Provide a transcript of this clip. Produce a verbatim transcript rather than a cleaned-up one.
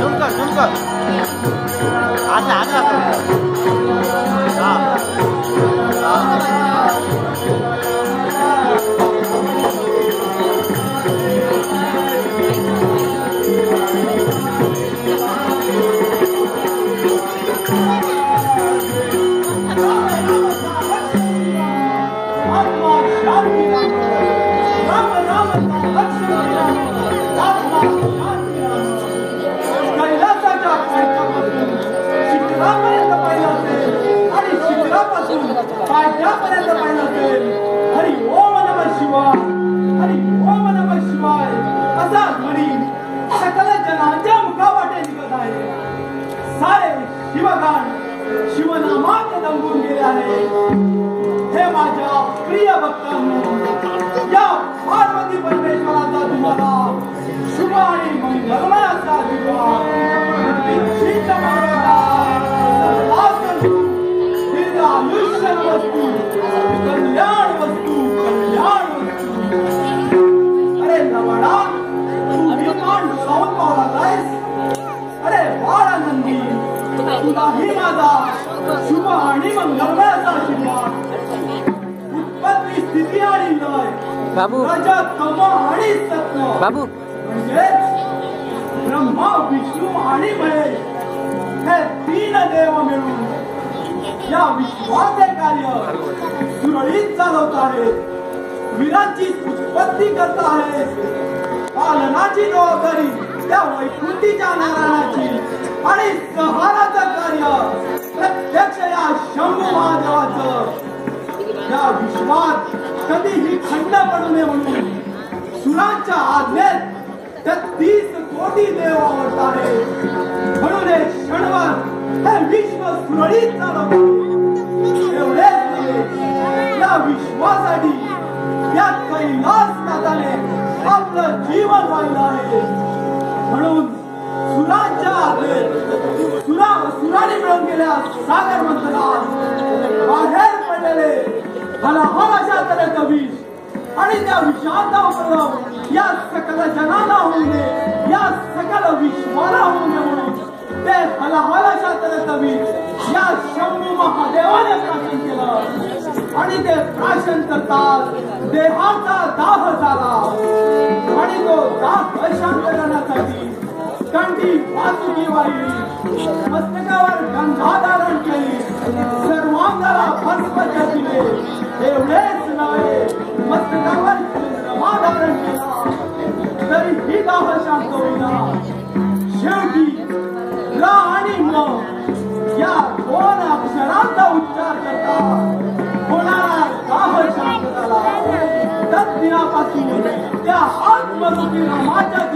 बाबू बाबू ब्रह्मा विष्णू आणि महेश हे तीन देव मिळून या विश्वाचे कार्य सुरळीत चालवत आहेत. वीरांची उत्पत्ती करत आहेत. पालनाची जबाबदारी त्या वैकुंठीच्या नारायणाची आणि संहाराचं कार्य प्रत्यक्ष या शंभू महादेवाचं. या विश्वात कधीही खंड पडू नये म्हणून सुरांच्या आज्ञेत तेहतीस कोटी देव आवडत आहेत. म्हणून हे क्षणभर हे विश्व सुरळीत चालवत एवढेच नव्हे, या विश्वासाठी या कैलासनाथाने आपलं जीवन वाहिलं आहे. म्हणून सुरांच्या आज्ञेत सुरा सुराने मिळून गेल्या सागर मंथनात बाहेर पडलेले हलाहलाच्या तऱ्हेचं विष आणि त्या विषाचा उपद्रव या सकल जनाला होऊ नये, या सकल विश्वाला होऊ नये म्हणून ते हलाहलाच्या तऱ्हेचं विष या शंभू महादेवाने प्राशन केलं. आणि ते प्राशन करतात देहाचा दाह झाला. आणि तो दाह शांत करण्यासाठी कंठी वासुकी वाहिली, मस्तकावर गंधा धारण केली, सर्वांगाला भस्म दिले. एवढेच नव्हे, मस्तकावर चंद्रमा धारण केला तरी ही दाह शांत होईना. शेवटी र आणि म या दोन अक्षरांचा उच्चार करता होणारा दाह शांत झाला. तद दिनापासून त्या आत्मरूपी रामाच्या